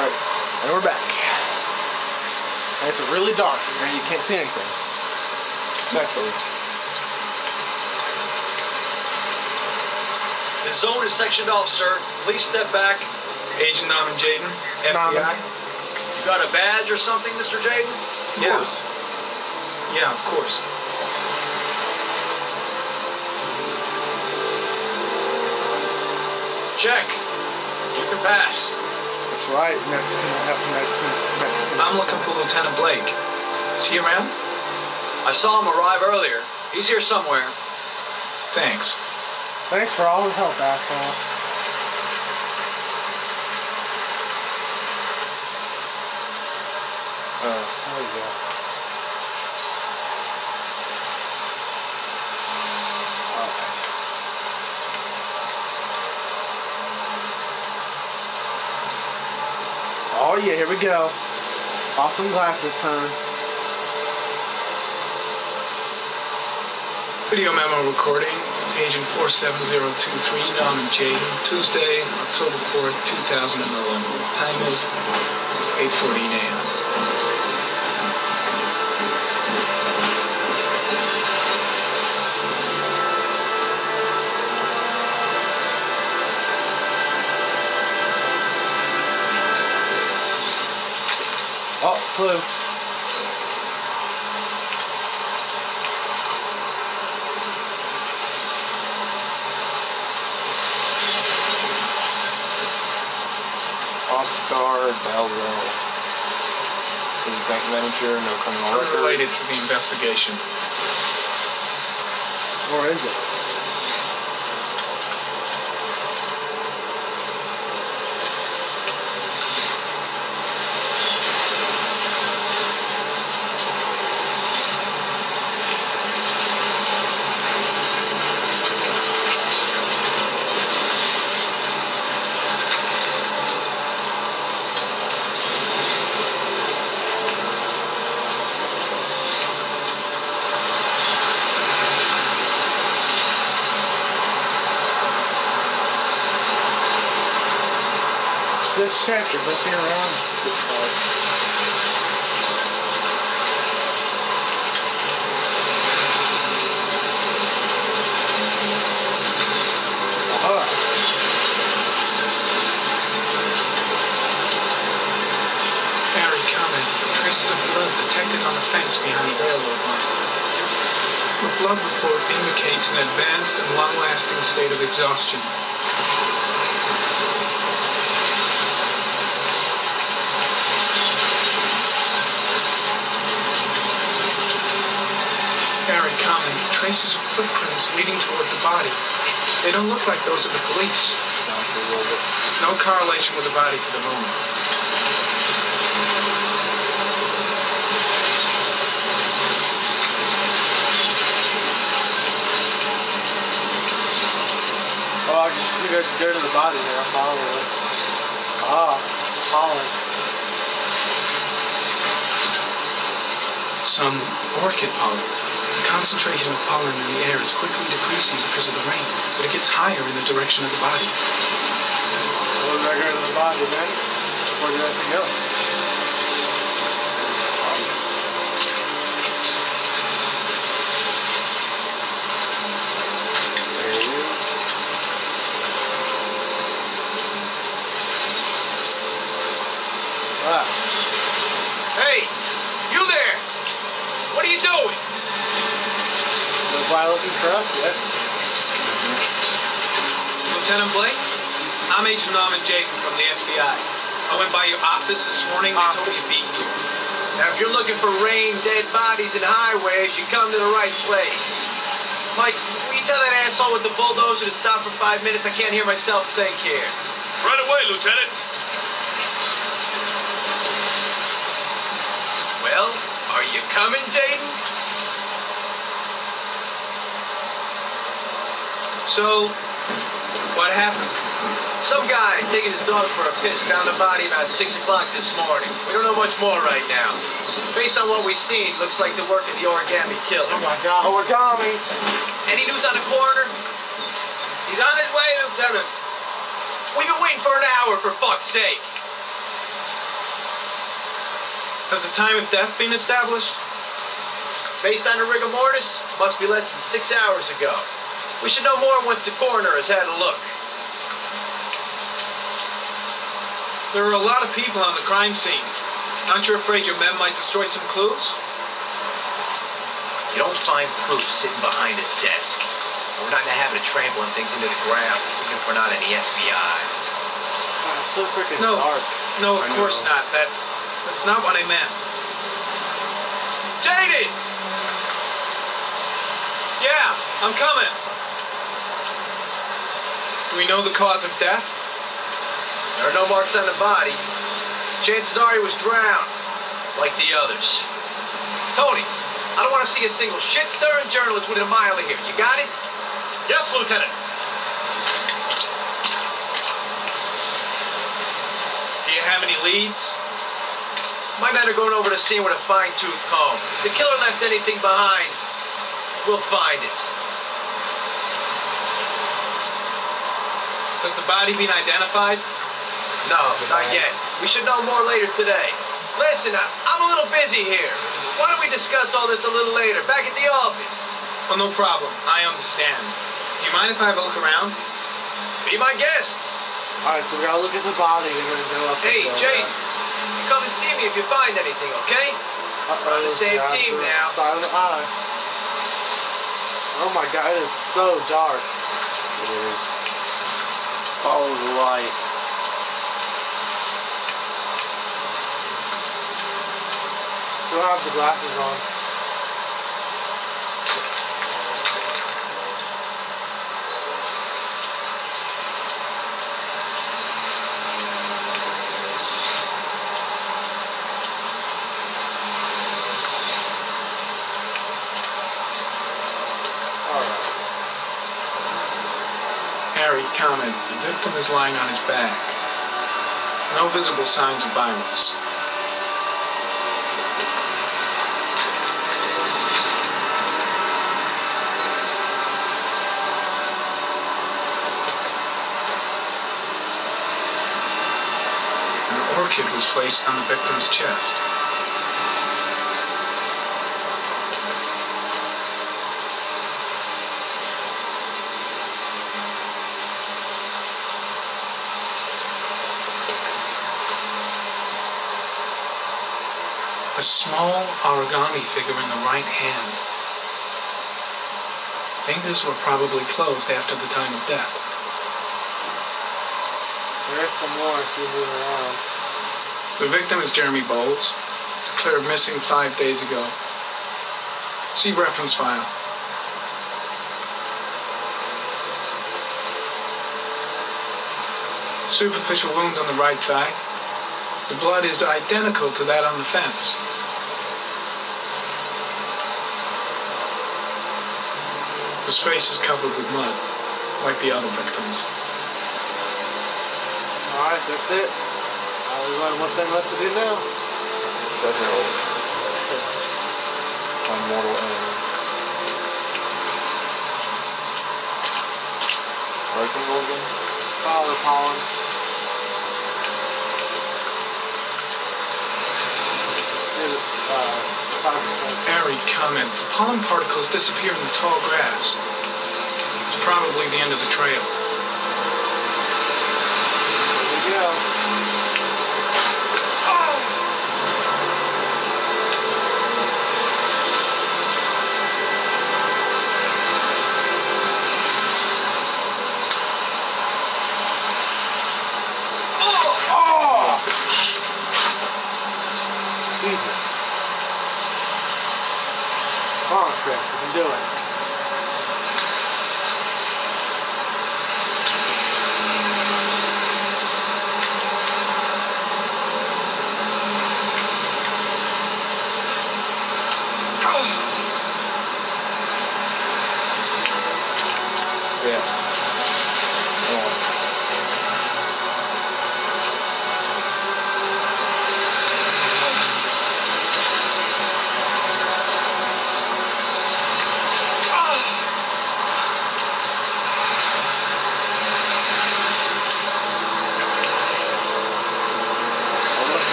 Alright, and we're back. And it's really dark, and you can't see anything. Naturally. The zone is sectioned off, sir. Please step back. Agent Norman Jaden, FBI. You got a badge or something, Mr. Jaden? Of course. Yeah, of course. Check. You can pass. That's right, Mexican. I'm looking for Lieutenant Blake. Is he around? I saw him arrive earlier. He's here somewhere. Thanks. Thanks for all the help, asshole. There we go. Alright. Oh yeah, here we go. Awesome glasses time. Video memo recording, Agent 47023, Norman Jaden, Tuesday, October 4th, 2011. Time is 8:14 a.m. Oh, flew. Oscar Dalzo. He's a bank manager, no criminal record. Unrelated to the investigation. Or is it? Just check, there's nothing around this part. Aha. Barry, comment. Traces of blood detected on the fence behind the railroad line. The blood report indicates an advanced and long-lasting state of exhaustion. Barry, comment. Traces of footprints leading toward the body. They don't look like those of the police. No correlation with the body for the moment. Oh, you guys go to the body there, following. Ah, pollen. Some orchid pollen. The concentration of pollen in the air is quickly decreasing because of the rain, but it gets higher in the direction of the body. Well, we're going to the body then, before we do anything else. There it is. Ah. Hey, you there! What are you doing? Nobody looking for us yet. Lieutenant Blake? I'm Agent Norman Jaden from the FBI. I went by your office this morning. They told me to be here. Now, if you're looking for rain, dead bodies, and highways, you come to the right place. Mike, will you tell that asshole with the bulldozer to stop for 5 minutes? I can't hear myself think here. Right away, Lieutenant. Well, are you coming, Jaden? So, what happened? Some guy taking his dog for a piss found a body about 6 o'clock this morning. We don't know much more right now. Based on what we've seen, looks like the work of the origami killer. Oh my god, origami! Any news on the coroner? He's on his way, Lieutenant. We've been waiting for an hour, for fuck's sake. Has the time of death been established? Based on the rigor mortis, must be less than 6 hours ago. We should know more once the coroner has had a look. There are a lot of people on the crime scene. Aren't you afraid your men might destroy some clues? You don't find proof sitting behind a desk. We're not in the habit of trampling things into the ground, even if we're not in the FBI. God, it's so freaking dark. No, of course not. That's not what I meant. Jaded! Yeah, I'm coming. Do we know the cause of death? There are no marks on the body. Chances are he was drowned, like the others. Tony, I don't want to see a single shit-stirring journalist within a mile of here. You got it? Yes, Lieutenant. Do you have any leads? My men are going over the scene with a fine-tooth comb. If the killer left anything behind, we'll find it. Has the body been identified? No, not yet. We should know more later today. Listen, I'm a little busy here. Why don't we discuss all this a little later, back at the office? Oh, no problem. I understand. Do you mind if I have a look around? Be my guest. Alright, so we gotta look at the body and then go up. Hey, Jay, you come and see me if you find anything, okay? We're on the same team now. Silent eye. Oh my god, it is so dark. It is. Follow the light. We don't have the glasses on. Harry, comment. The victim is lying on his back. No visible signs of violence. An orchid was placed on the victim's chest. A small origami figure in the right hand. Fingers were probably closed after the time of death. There's some more if you move around. The victim is Jeremy Bowles, declared missing 5 days ago. See reference file. Superficial wound on the right thigh. The blood is identical to that on the fence. His face is covered with mud, like the other victims. Alright, that's it. There's only one thing left to do now. Definitely. On mortal enemy. Rising organ. Follow the pollen. Harry, comment. The pollen particles disappear in the tall grass. It's probably the end of the trail. Here we go. Jesus. Come on, Chris, you can do it. Yes.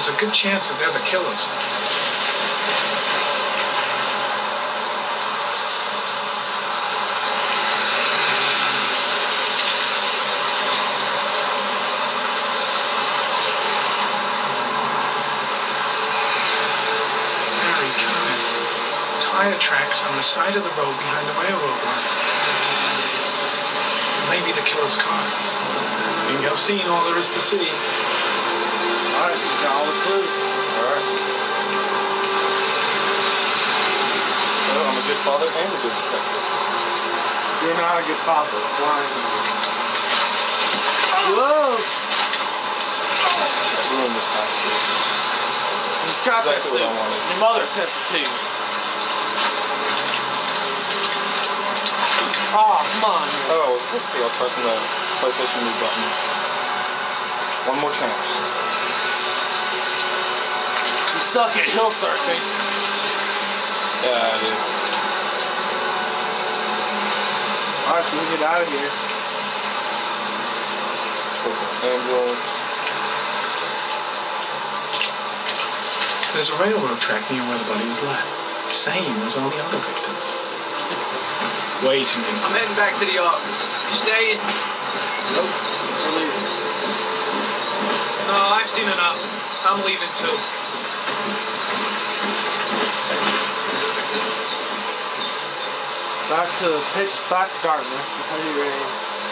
there's a good chance that they're the killers. Tire tracks on the side of the road behind the railroad line. Maybe the killer's car. Maybe I've seen all there is to see. Alright, so we got all the clues. Alright. So, I'm a good father and a good detective. You're not a good father. It's lying. Whoa! I ruined this last suit. You just got that Exactly suit. what I wanted. Your mother sent it to you. Oh, come on. Man. Oh, I was pressing the PlayStation move button. One more chance. You suck at hill surfing. Yeah, I do. Alright, so we get out of here. Towards an ambulance. There's a railroad track near where the body was left. Same as all the other victims. Way too many. I'm heading back to the office. You staying? Nope. We're leaving. No, I've seen enough. I'm leaving too. Back to pitch black darkness. Heavy rain.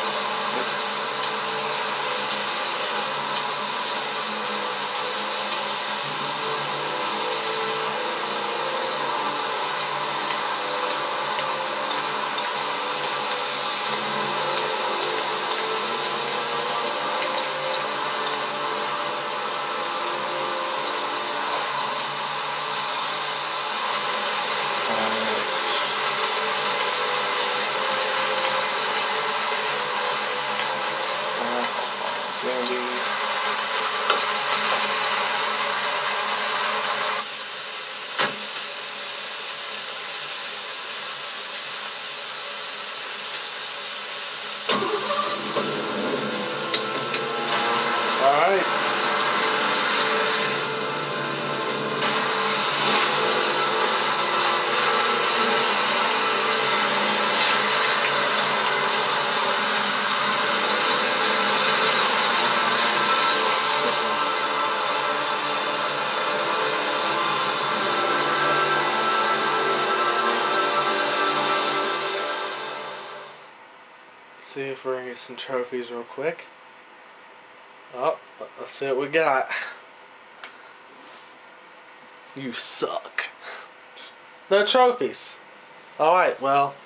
Alright. See if we're gonna get some trophies real quick. Oh, let's see what we got. You suck. No trophies. Alright, well,